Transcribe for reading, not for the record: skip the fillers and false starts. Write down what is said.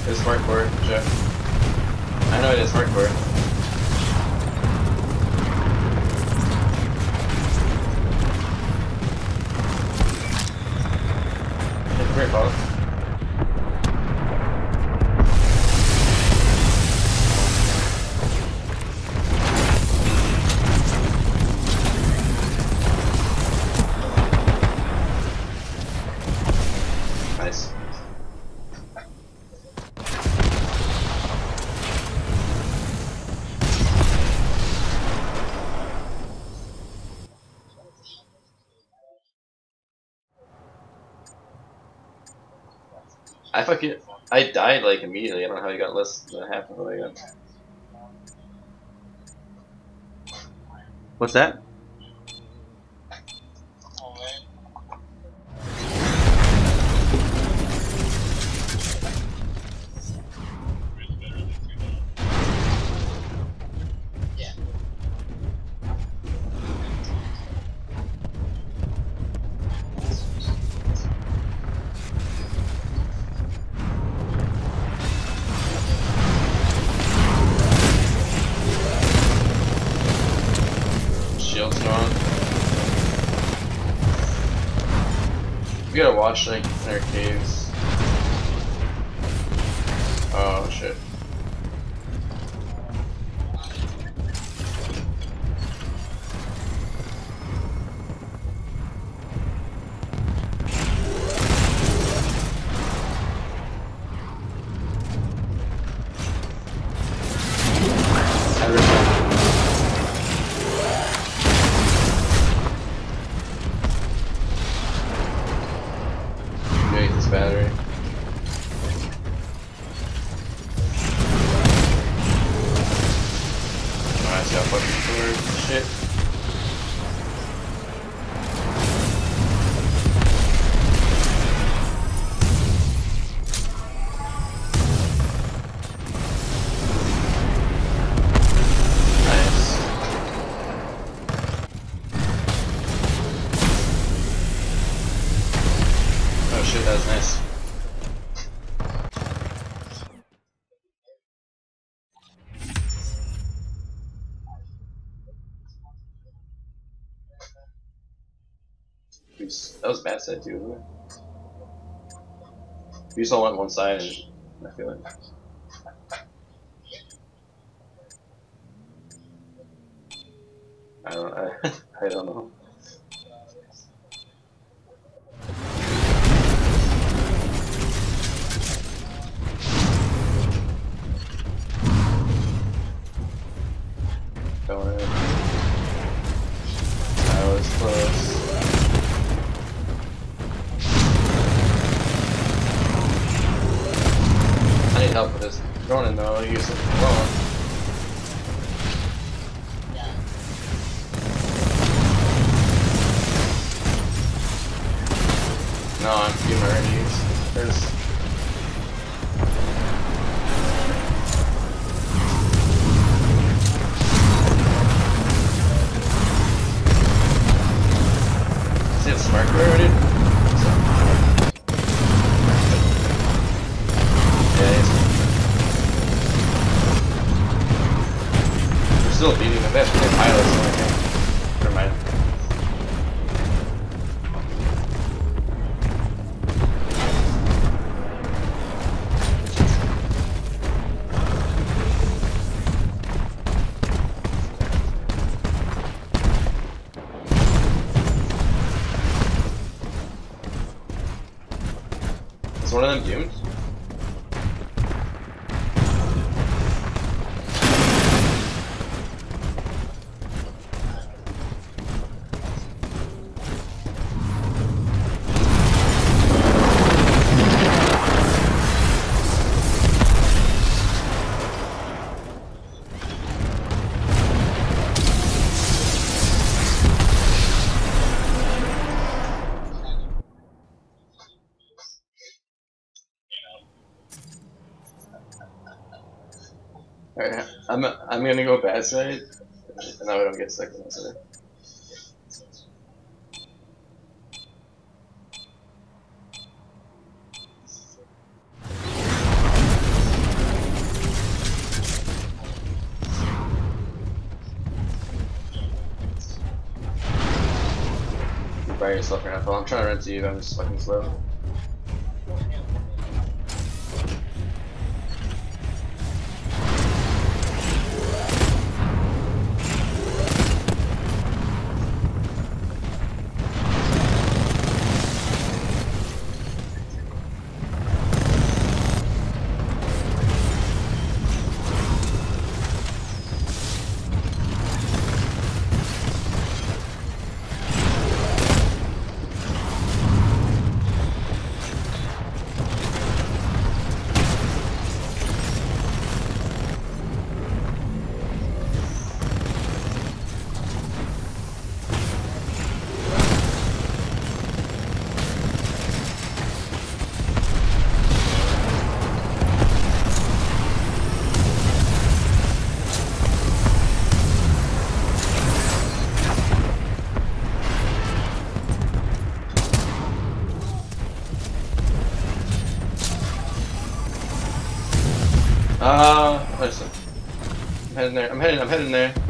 It's hardcore, Jeff. I know it is hardcore. It's great ball. Nice. I died like immediately. I don't know how I got less than half of what I got. What's that? Shield's gone. We gotta watch like in our caves. Oh shit. Battery. Alright, so fucking sword. Shit. Nice. Oh shit, that was nice. That was bad side too, wasn't it? We just all went one side and I feel like. I don't know. Don't worry. That was close. I need help with this. Ronin though, I'll use it wrong. No, I'm feeling already. There's. See the SYYNCROW already? We're still beating them. They have pilots, so I think. Never mind. Is one of them doomed? Alright, I'm gonna go bad side, and now I don't get stuck in that side. Why are you slow for an I'm trying to run to you, but I'm just fucking slow. Listen. I'm heading there. I'm heading there.